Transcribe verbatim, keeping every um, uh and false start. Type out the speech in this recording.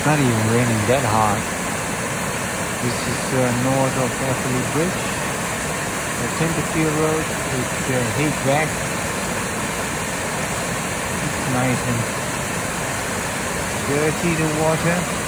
It's not even raining that hard. This is uh, north of Apperley Bridge, the Tenterfields Road with uh, Haigh Beck. It's nice and dirty, the water.